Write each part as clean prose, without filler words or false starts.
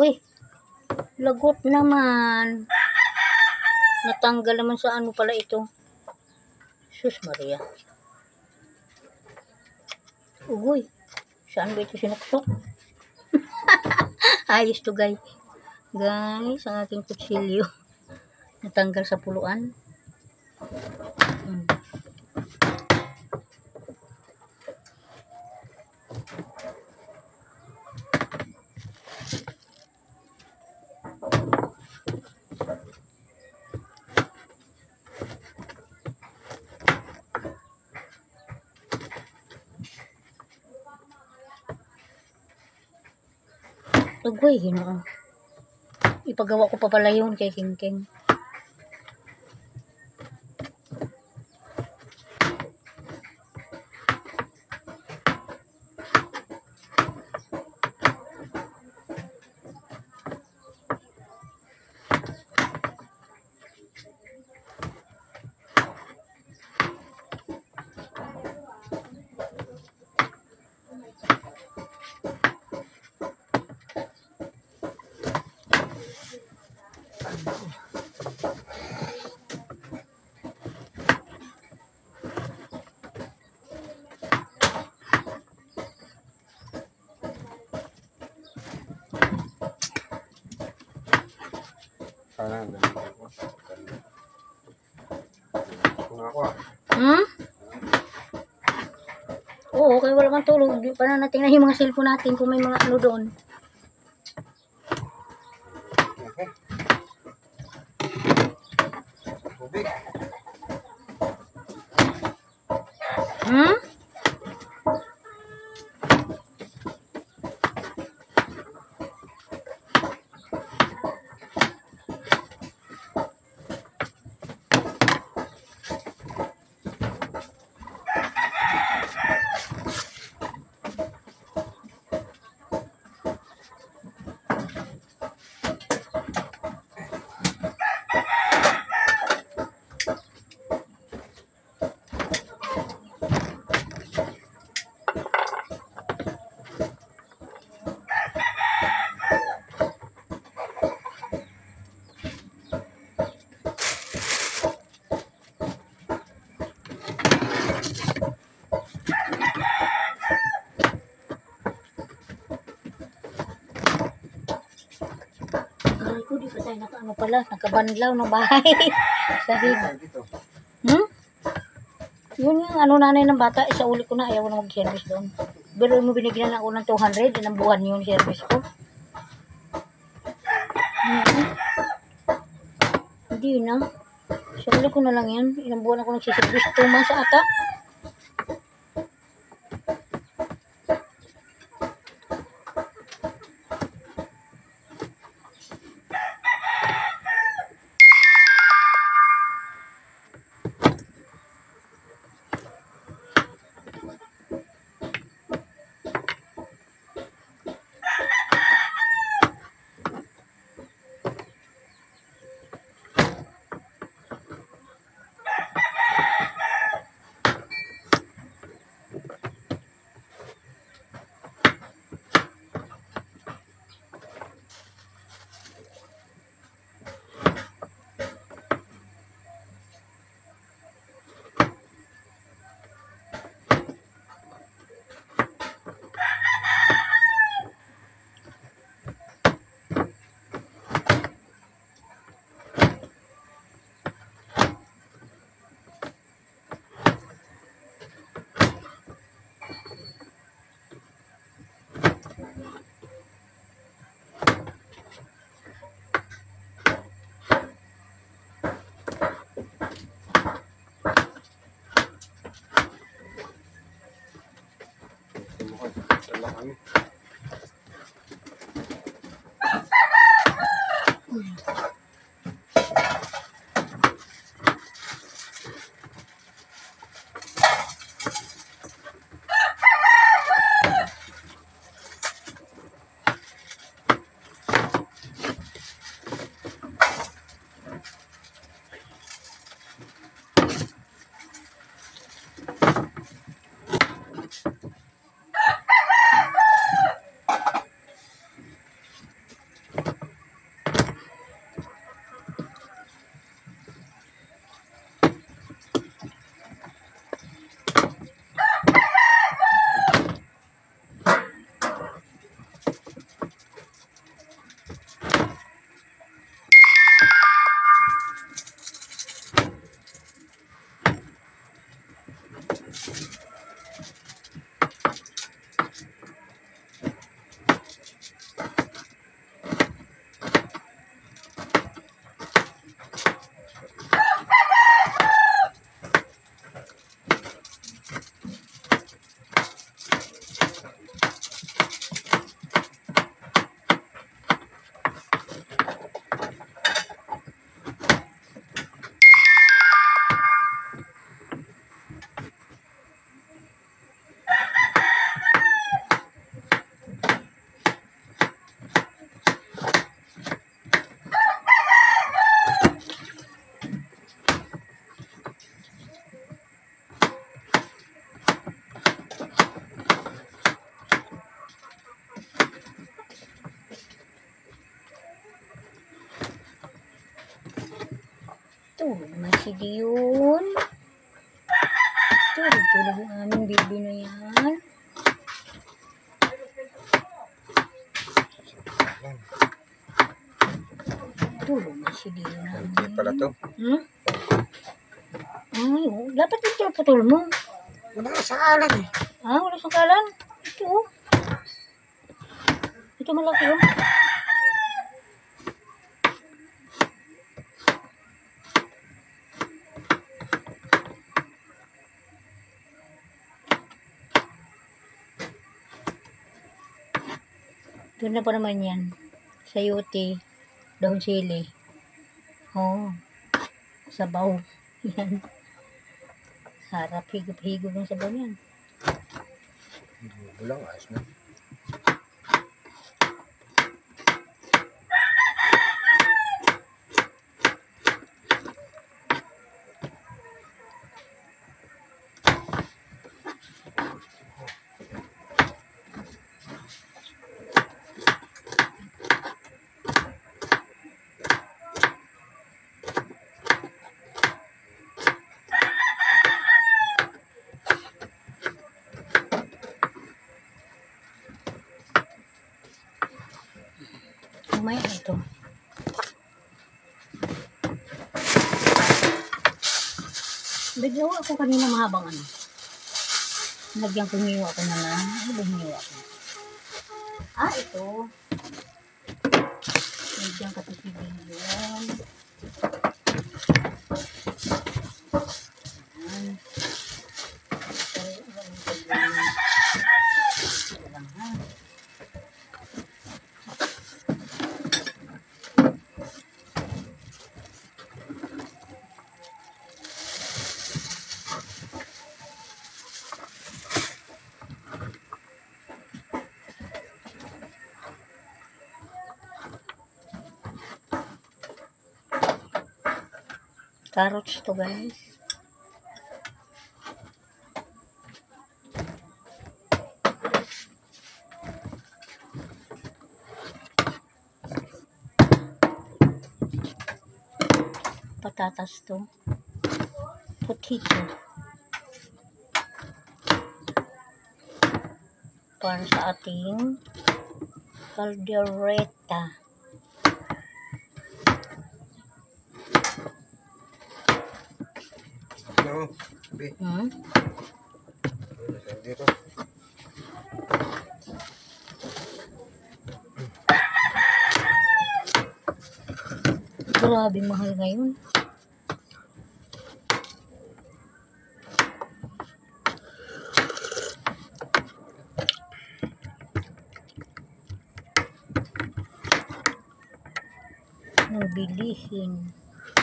Uy, lagot naman. Natanggal naman sa ano pala ito. Sus Maria. Ugoy, saan ba ito sinuksok? Ayos to guys. Guys, ang aking kutsilyo. Natanggal sa puluan. Ugoy, Ginoo. Ipagawa ko pa pala yun kay King King. Oo, kaya wala kang tulog. Di pa na natin na yung mga cellphone natin kung may mga ano doon. Di pa tayo ano pala, nakabanlaw ng bahay. Sahig. Yun yung ano nanay ng bata, isa uli ko na, ayaw na mag-service doon. Pero mo binigyan ako ng 200, inang buwan yun service ko. Hindi na. Isa uli ko na lang yan, inang buwan ako nagsiservice, 2 months ata. si Dion. Tulog yung aming baby na yan. Tulog na si Dion namin. Hindi pala to. Ay, dapat ito putol mo. Wala ka sa kalan eh. Wala sa kalan. Ito oh. Ito malaki oh. Doon na pa naman yan. Sayote. Daon sili. Sabaw. Yan. Harap. Higop-higop ng sabaw yan. Bulang, ayos na. May ito. Nagawa ako kanina mahabang ano. Lagyan ko niyo ako na lang. Ano ba niyo ako? Ito. Lagyan ka titibin yun. Carrots to guys. Patatas to. Potato. Para sa ating caldereta. No, sabi. Dito. Grabe mahal ngayon. Nang bilihin.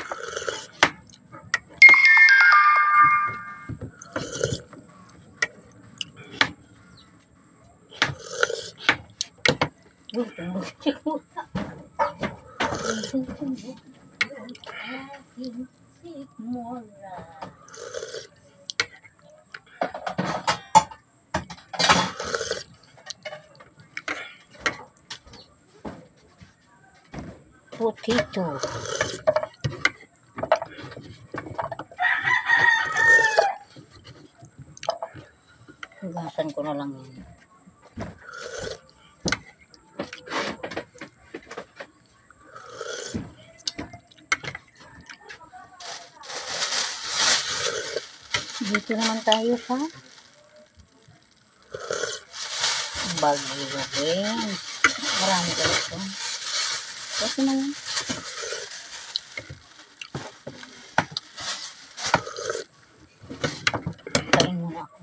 Potato. Hugasan ko na lang yan. Dito naman tayo sa Baguio rin. Marami ka ito. Kasi na yan. Kain muna ako.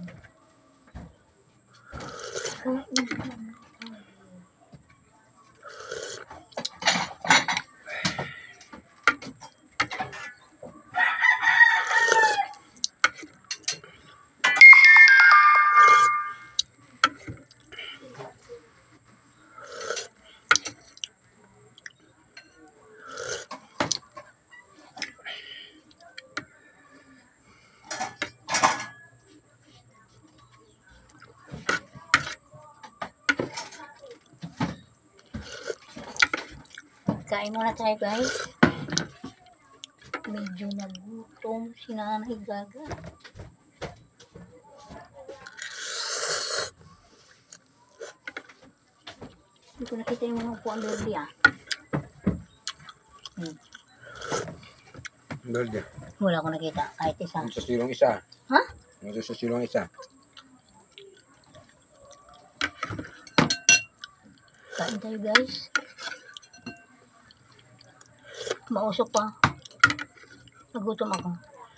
Kain muna tayo guys. medyo nagutom si Nanay Gaga. Hindi ko nakita yung mga upuan Lordy ah. Berde. Wala ko nakita kahit isa. Yung sa silong isa. Ha? Yung sa silong isa. Kain tayo guys. Mausok pa. Nagutom ako.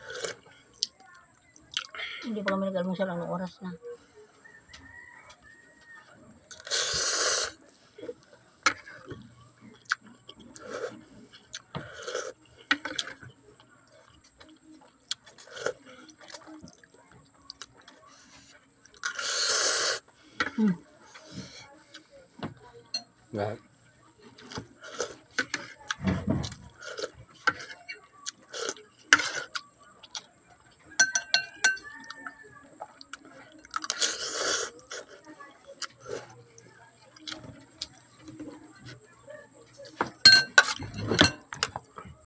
Hindi pa kami nag-almusal, anong oras na. Lahat.